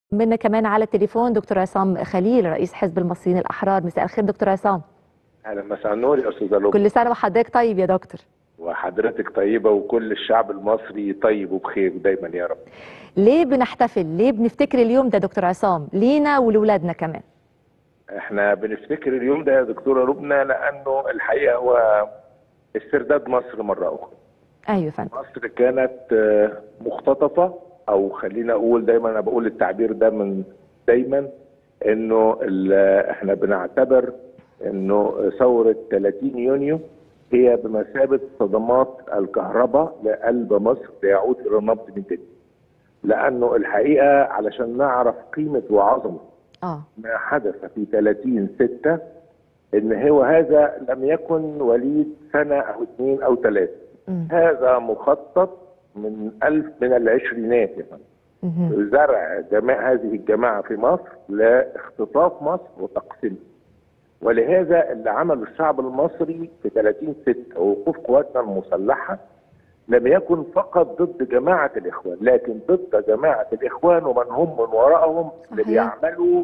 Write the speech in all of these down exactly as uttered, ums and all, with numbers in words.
منا كمان على التليفون دكتور عصام خليل رئيس حزب المصريين الأحرار. مساء الخير دكتور عصام. اهلا، مساء النور يا استاذه لبنى. كل سنة وحضرتك طيب يا دكتور. وحضرتك طيبه وكل الشعب المصري طيب وبخير دايما يا رب. ليه بنحتفل؟ ليه بنفتكر اليوم ده دكتور عصام لينا ولولادنا كمان؟ احنا بنفتكر اليوم ده يا دكتوره لبنى لانه الحقيقه هو استرداد مصر مره اخرى. ايوه يا فندم. مصر كانت مختطفه، او خلينا اقول دايما، انا بقول التعبير ده من دايما، انه احنا بنعتبر انه ثوره ثلاثين يونيو هي بمثابه صدمات الكهرباء لقلب مصر ليعود الى النبض من جديد. لانه الحقيقه علشان نعرف قيمه وعظمه اه ما حدث في ثلاثين ستة، ان هو هذا لم يكن وليد سنه او اثنين او ثلاثه. هذا مخطط من الف من العشرينات يا فندم، زرع جماعة هذه الجماعه في مصر لاختطاف مصر وتقسيمها. ولهذا اللي عمله الشعب المصري في ثلاثين ستة ووقوف قواتنا المسلحه لم يكن فقط ضد جماعه الاخوان، لكن ضد جماعه الاخوان ومن هم من وراءهم اللي بيعملوا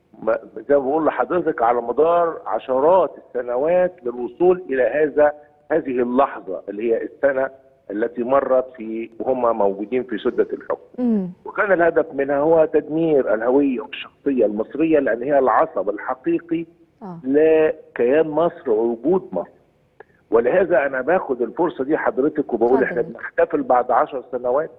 زي ما بقول لحضرتك على مدار عشرات السنوات للوصول الى هذا هذه اللحظه اللي هي السنه التي مرت في وهم موجودين في سده الحكم. مم. وكان الهدف منها هو تدمير الهويه والشخصيه المصريه، لان هي العصب الحقيقي آه. لكيان مصر ووجود مصر. ولهذا انا باخد الفرصه دي حضرتك وبقول احنا بنحتفل بعد عشر سنوات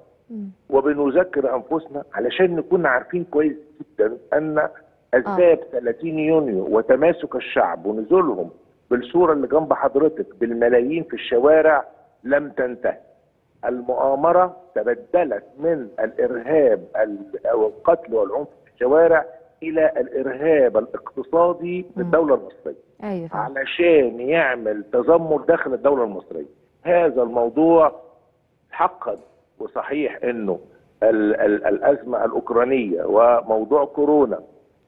وبنذكر انفسنا علشان نكون عارفين كويس جدا ان اسباب آه. ثلاثين يونيو وتماسك الشعب ونزولهم بالصوره اللي جنب حضرتك بالملايين في الشوارع لم تنتهي. المؤامره تبدلت من الارهاب او القتل والعنف في الشوارع الى الارهاب الاقتصادي للدوله المصريه. أيوة. علشان يعمل تذمر داخل الدوله المصريه. هذا الموضوع حقا وصحيح انه ال ال الازمه الاوكرانيه وموضوع كورونا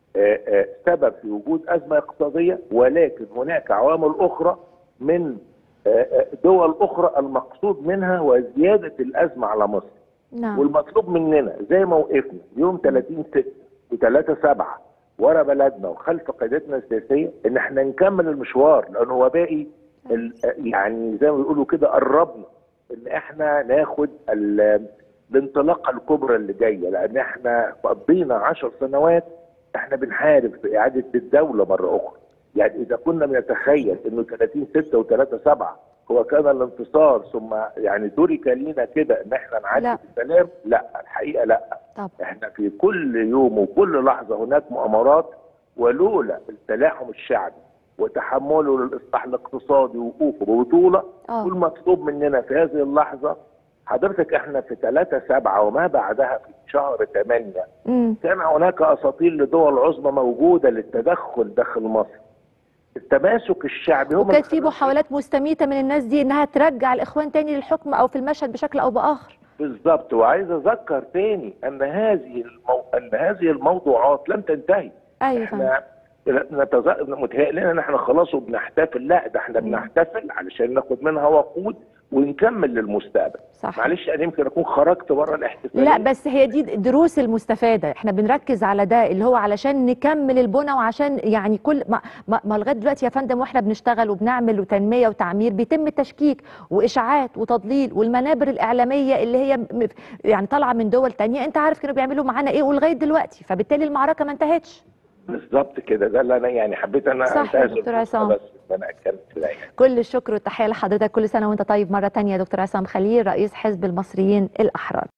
سبب في وجود ازمه اقتصاديه، ولكن هناك عوامل اخرى من دول اخرى المقصود منها وزياده الازمه على مصر. نعم. والمطلوب مننا زي ما وقفنا يوم ثلاثين ستة وثلاثة سبعة ورا بلدنا وخلف قيادتنا السياسيه ان احنا نكمل المشوار، لانه هو باقي يعني زي ما بيقولوا كده قربنا ان احنا ناخد الانطلاقه الكبرى اللي جايه، لان احنا قضينا عشر سنوات احنا بنحارب في اعاده الدوله مره اخرى. يعني اذا كنا بنتخيل انه ثلاثين ستة وثلاثة سبعة هو كان الانتصار ثم يعني ترك لينا كده ان احنا نعدي بالسلام، لا الحقيقه لا. طب. احنا في كل يوم وكل لحظه هناك مؤامرات، ولولا التلاحم الشعبي وتحمله للاصلاح الاقتصادي ووقوفه ببطوله والمطلوب مننا في هذه اللحظه حضرتك احنا في ثلاثة سبعة وما بعدها في شهر ثمانية كان هناك اساطيل لدول عظمى موجوده للتدخل داخل مصر. التماسك الشعبي هم وكانت في محاولات مستميته من الناس دي انها ترجع الاخوان تاني للحكم او في المشهد بشكل او باخر. بالظبط. وعايز اذكر تاني ان هذه المو... ان هذه الموضوعات لم تنتهي. ايوه. احنا نتز... متهيأ لنا ان احنا خلاص وبنحتفل، لا ده احنا بنحتفل علشان ناخد منها وقود ونكمل للمستقبل. صح. معلش انا يمكن اكون خرجت بره الاحتفاليه. لا بس هي دي الدروس المستفاده، احنا بنركز على ده اللي هو علشان نكمل البنى، وعشان يعني كل ما, ما, ما لغايه دلوقتي يا فندم واحنا بنشتغل وبنعمل وتنميه وتعمير بيتم تشكيك واشاعات وتضليل، والمنابر الاعلاميه اللي هي يعني طالعه من دول ثانيه انت عارف كانوا بيعملوا معانا ايه ولغايه دلوقتي، فبالتالي المعركه ما انتهتش. بالظبط كده، ده اللي انا يعني حبيت انا صح يا دكتور عصام. بس انا اتكلمت يعني. كل الشكر والتحيه لحضرتك، كل سنه وانت طيب مره ثانيه يا دكتور عصام خليل رئيس حزب المصريين الاحرار.